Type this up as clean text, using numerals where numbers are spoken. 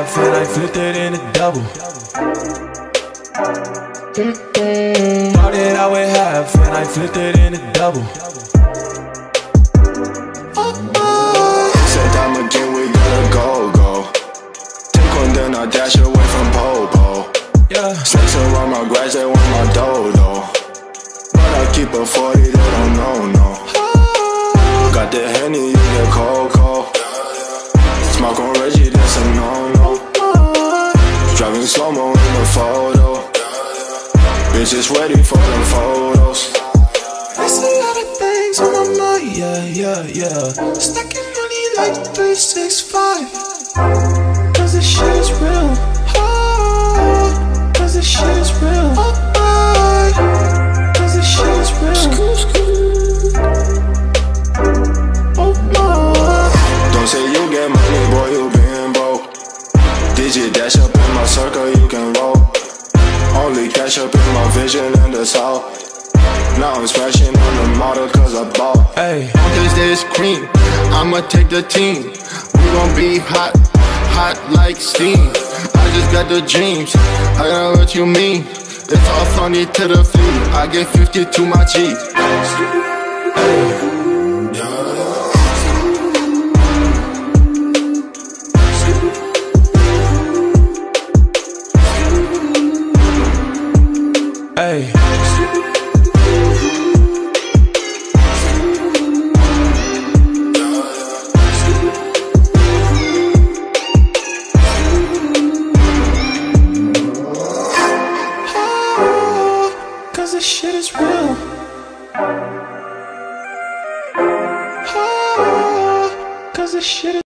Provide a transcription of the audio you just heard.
half and I flipped it into double. Started out with half and I flipped it into double. Said time again, we gotta go. Take one, then I dash away from Popo. Yeah. Snakes around my grass, they want my dodo. But I keep a 40, they don't know. Got the Henny, you get cocoa. Smoke on Reggie, that's a no-no. Driving slow-mo in the photo. Bitches ready for them photos. There's a lot of things on my mind, yeah. Stacking money like 365. Cause this shit is real. Cause this shit is real. Cause this shit is real. Oh my. Don't say you get money, boy, you been broke. Digit dash up in my circle, you can roll. Only cash up in my vision in the south. Now I'm smashing on the model cause I bought. Hey, Cause there's cream, I'ma take the team. We gon' be hot like steam. I just got the dreams, I got what you mean. It's all funny to the feet, I get 50 to my G. hey. Cause this shit is real. Cause this shit is